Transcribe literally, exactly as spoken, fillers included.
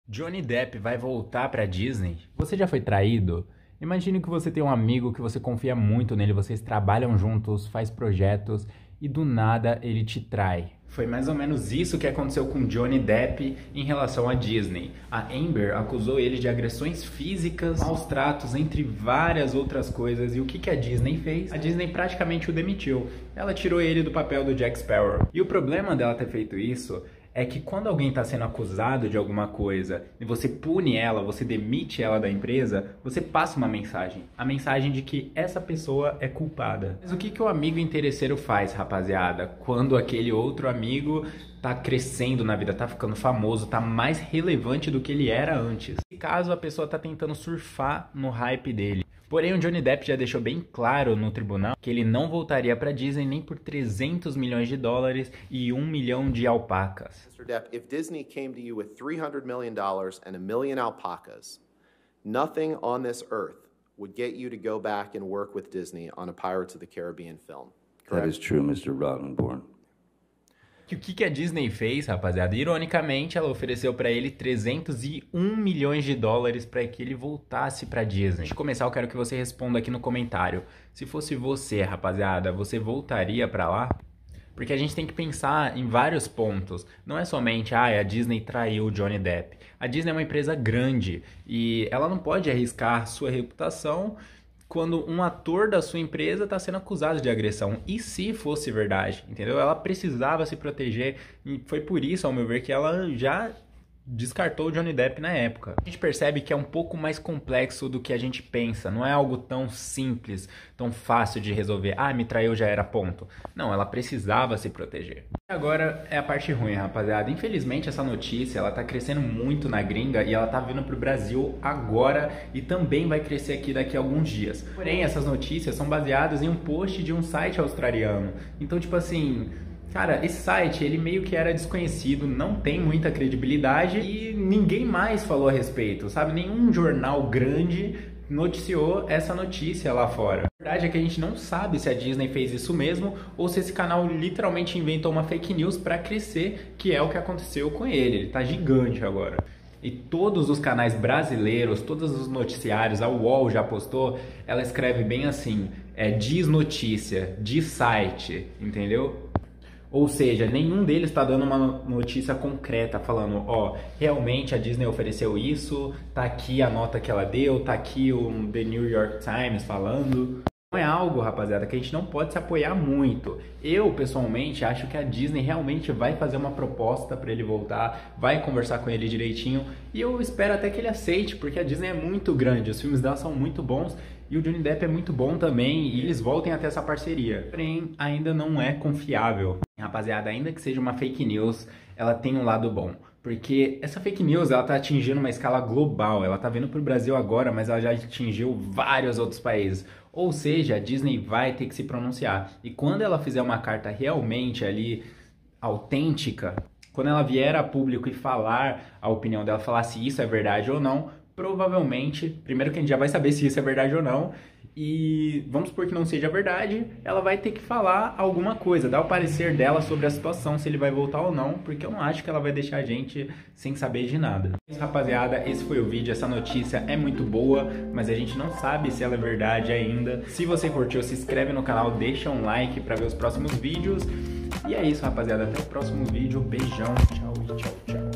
Johnny Depp vai voltar pra Disney? Você já foi traído? Imagine que você tem um amigo que você confia muito nele, vocês trabalham juntos, faz projetos e do nada ele te trai. Foi mais ou menos isso que aconteceu com Johnny Depp em relação à Disney. A Amber acusou ele de agressões físicas, maus tratos, entre várias outras coisas. E o que que a Disney fez? A Disney praticamente o demitiu. Ela tirou ele do papel do Jack Sparrow. E o problema dela ter feito isso é que quando alguém está sendo acusado de alguma coisa e você pune ela, você demite ela da empresa, você passa uma mensagem. A mensagem de que essa pessoa é culpada. Mas o que que o amigo interesseiro faz, rapaziada? Quando aquele outro amigo tá crescendo na vida, tá ficando famoso, tá mais relevante do que ele era antes. E caso a pessoa tá tentando surfar no hype dele. Porém, o Johnny Depp já deixou bem claro no tribunal que ele não voltaria para Disney nem por trezentos milhões de dólares e um milhão de alpacas. mister Depp, if Disney came to you with three hundred million dollars and a million alpacas, nothing on this earth would get you to go back and work with Disney on a Pirates of the Caribbean film. Correct? That is true, mister Rottenborn. Que o que que a Disney fez, rapaziada? Ironicamente, ela ofereceu pra ele trezentos e um milhões de dólares pra que ele voltasse pra Disney. Antes de começar, eu quero que você responda aqui no comentário. Se fosse você, rapaziada, você voltaria pra lá? Porque a gente tem que pensar em vários pontos. Não é somente, ah, a Disney traiu o Johnny Depp. A Disney é uma empresa grande e ela não pode arriscar sua reputação quando um ator da sua empresa está sendo acusado de agressão. E se fosse verdade, entendeu? Ela precisava se proteger e foi por isso, ao meu ver, que ela já descartou o Johnny Depp na época. A gente percebe que é um pouco mais complexo do que a gente pensa. Não é algo tão simples, tão fácil de resolver. Ah, me traiu, já era, ponto. Não, ela precisava se proteger. Agora é a parte ruim, rapaziada. Infelizmente essa notícia, ela tá crescendo muito na gringa e ela tá vindo pro Brasil agora e também vai crescer aqui daqui a alguns dias. Porém, essas notícias são baseadas em um post de um site australiano. Então, tipo assim, cara, esse site, ele meio que era desconhecido, não tem muita credibilidade e ninguém mais falou a respeito, sabe? Nenhum jornal grande noticiou essa notícia lá fora. A verdade é que a gente não sabe se a Disney fez isso mesmo ou se esse canal literalmente inventou uma fake news para crescer, que é o que aconteceu com ele. Ele tá gigante agora. E todos os canais brasileiros, todos os noticiários, a U O L já postou, ela escreve bem assim, é, diz notícia, diz site, entendeu? Ou seja, nenhum deles está dando uma notícia concreta falando, ó, realmente a Disney ofereceu isso, tá aqui a nota que ela deu, tá aqui o The New York Times falando. Não é algo, rapaziada, que a gente não pode se apoiar muito. Eu, pessoalmente, acho que a Disney realmente vai fazer uma proposta para ele voltar, vai conversar com ele direitinho e eu espero até que ele aceite, porque a Disney é muito grande, os filmes dela são muito bons e o Johnny Depp é muito bom também e eles voltem a ter essa parceria. Porém, ainda não é confiável. Rapaziada, ainda que seja uma fake news, ela tem um lado bom. Porque essa fake news, ela tá atingindo uma escala global. Ela tá vindo pro Brasil agora, mas ela já atingiu vários outros países. Ou seja, a Disney vai ter que se pronunciar. E quando ela fizer uma carta realmente ali autêntica, quando ela vier a público e falar a opinião dela, falar se isso é verdade ou não, provavelmente, primeiro que a gente já vai saber se isso é verdade ou não, e vamos supor que não seja verdade, ela vai ter que falar alguma coisa, dar o parecer dela sobre a situação, se ele vai voltar ou não, porque eu não acho que ela vai deixar a gente sem saber de nada. Rapaziada, esse foi o vídeo, essa notícia é muito boa, mas a gente não sabe se ela é verdade ainda. Se você curtiu, se inscreve no canal, deixa um like para ver os próximos vídeos. E é isso, rapaziada, até o próximo vídeo, beijão, tchau e tchau, tchau.